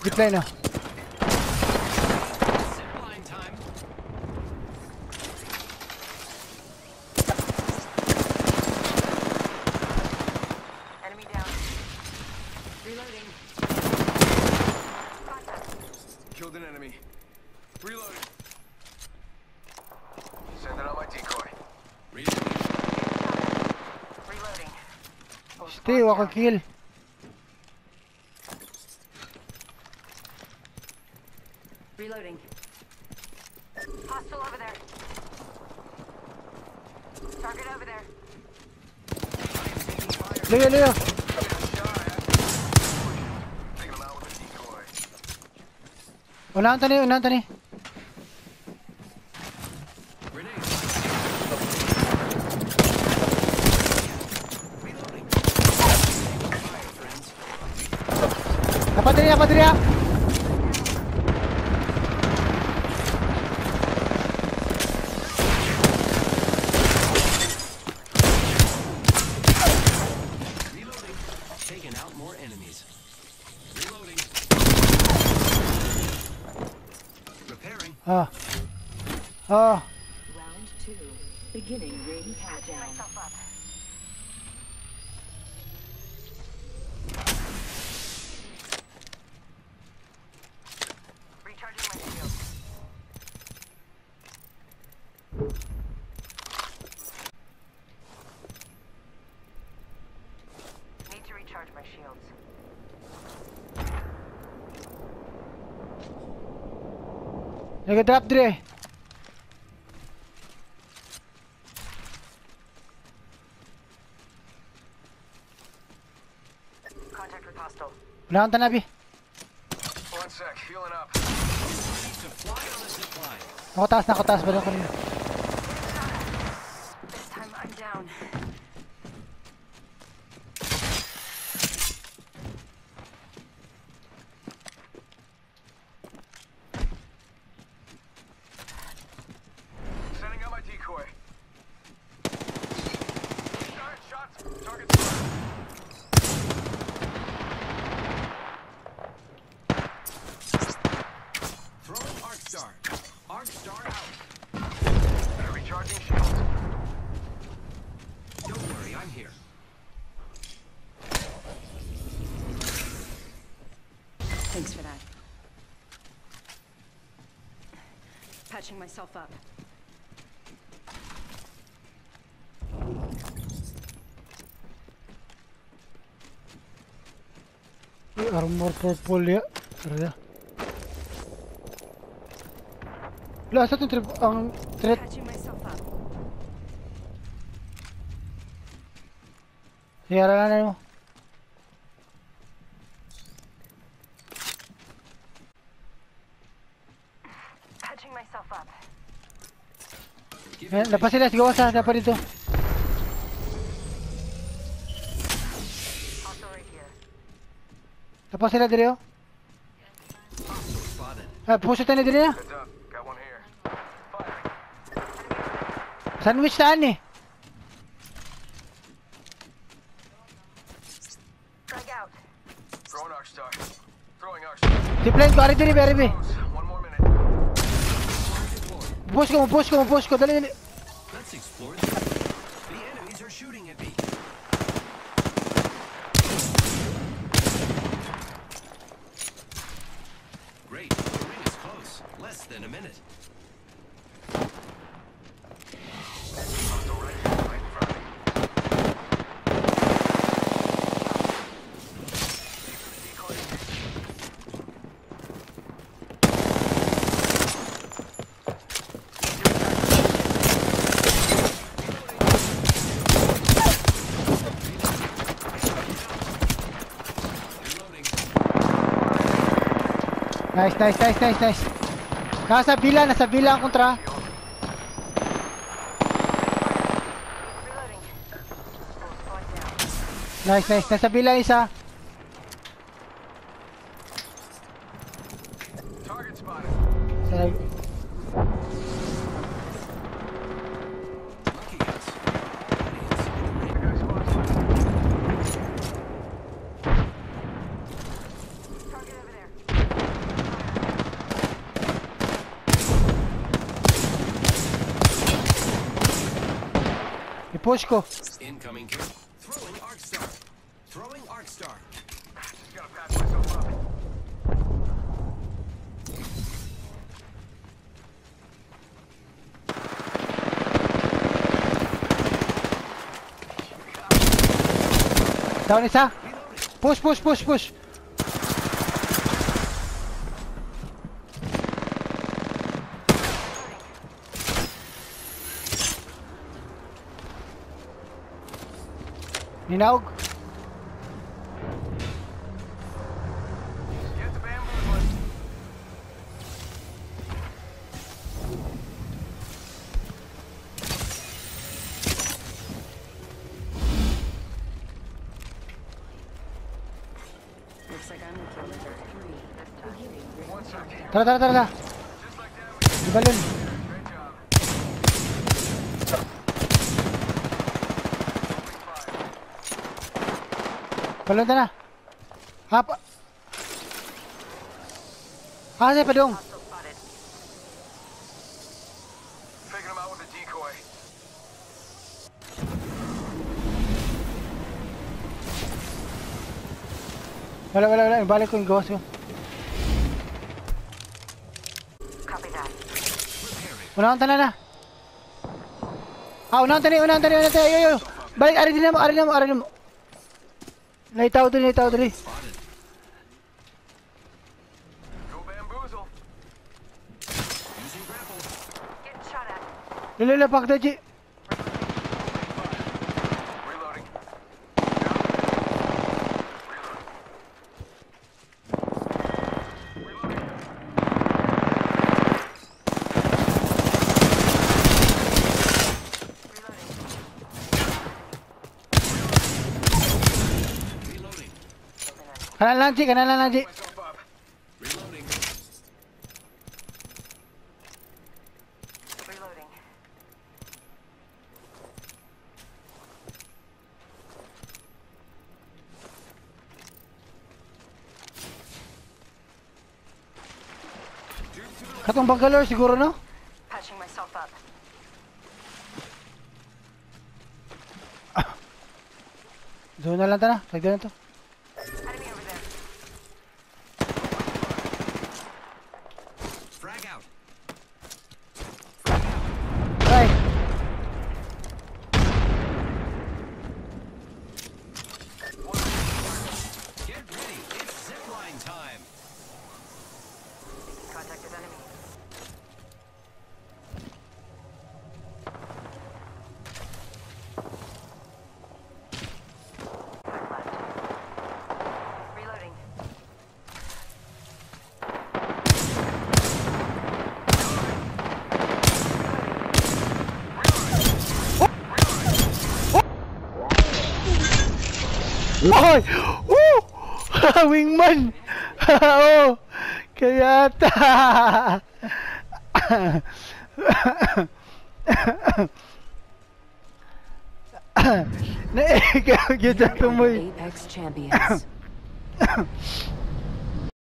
Zipline na. Zipline time. Enemy down. Reloading. Killed an enemy. Reloading. Sending out my decoy. Reloading. Reloading. Stay, waka kill. Reloading. Hostile over there. Target over there. Leo, Leo. Taking him out with a decoy. Unahan tani. Grenade. Reloading. Fire, friends. Dapat diri. Reloading. Taking out more enemies. Reloading. Repairing. Ah. Round 2. Beginning ring countdown. Myself up. Recharging my shield. Need to recharge my shields. Nag-drop diri. Contact with hostile. Unahan tanabi. 1 sec, healing up. Ready to fly on the zipline. Nakataas ba ako kanina? This time I'm down. Sending out my decoy. Start shots. Target spotted. Throwing arc star. Arc star out. Recharging shields. Don't worry, I'm here. Thanks for that. Patching myself up. Armor purple ya. Ada. Lah satu trip ang threat. Patching myself up. Yara na mo. Patching myself up. Give Eh, me lepas sila sigaw sa dapat dito. Hostile right here. Lepas sila diri oh. hostile spotted. Puso tayo na diri na. Heads up. Got one here. Firing. Sandwich taan eh. Drag out. Throwing arc star. Throwing arc star. Zipline ko, ari diri, Berby. Close. 1 more minute. Push ko, dali. Let's explore this. The enemies are shooting at me. Great. The ring is close. Less than a minute. Hostile right here, right in front of me. Decoy engaged. Reloading. Nice. Nasa villa ang kontra. Reloading. Full squad down. Nice. Nasa villa isa. Target spotted. Sa- Lucky us. Enemies. The guy spotted. Target over there. Push ko. Incoming kill. Throwing arc star. Throwing arc star. Just gotta patch myself up. Down isa. Push, push, push, push. Ninaog. Get the bamboozling. Looks like I'm the killer. 3. Beginning ring. One second. Tara, tara, tara, tara. Just like that, we Ibalon. great job. Opening fire. Balon na. Hapa. Kasi pa dong. Hostile spotted. Faking him out with a decoy. Wala, wala, wala. Balik ko yung gawas ko. Copy that. Unang tanan na. Unang tanan, unang tanan, unang tanan. Yo. Balik, ari din mo, ari din mo, ari din mo. Naitaw dali, naitaw dali. Go bamboozle. Using grapple. Getting shot at. Lala, pakda, G. Reloading. Reloading. Kanan lang, G, kanan lang, G. Myself up. Reloading. Reloading. Katong Bangalore siguro, no? Patching myself up. Zone na lang ta na. Tagdan na to. Enemy over there. Frag out. Right. Get ready. It's zipline time. Making contact with enemy. Back left. Reloading. Hoy! Woo! Wingman! Oo! Kaya ta! Naikaw yun sa tumoy. Apex champions.